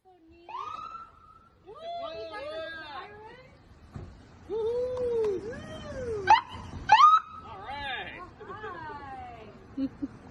so neat. Woo! You got the siren? Woohoo! Woo! All right. All right.